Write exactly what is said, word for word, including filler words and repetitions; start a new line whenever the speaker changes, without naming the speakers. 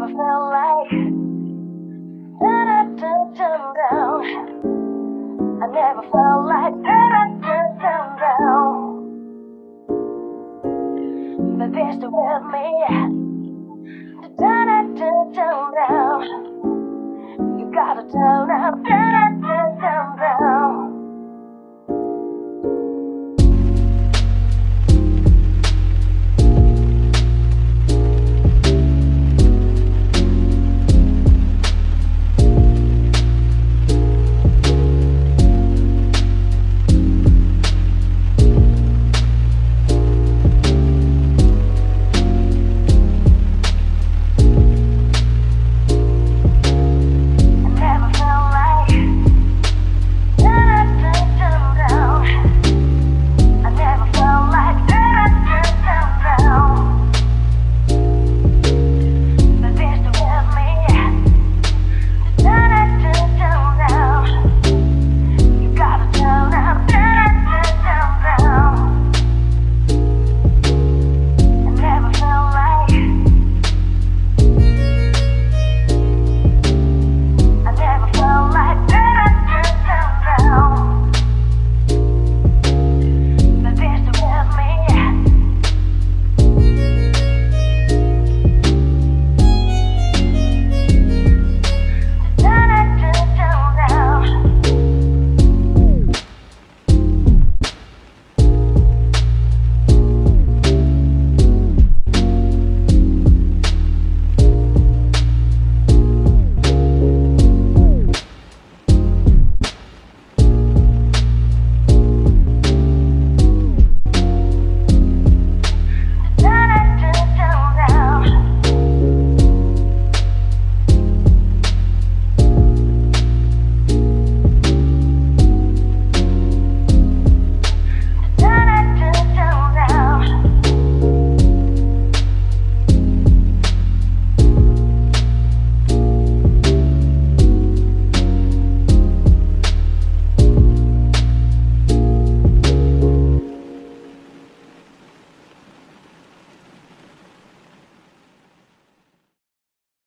never felt like da da da da down. I never felt like da da da da down. But they're still with me. Da da da da down. You gotta turn out. Da da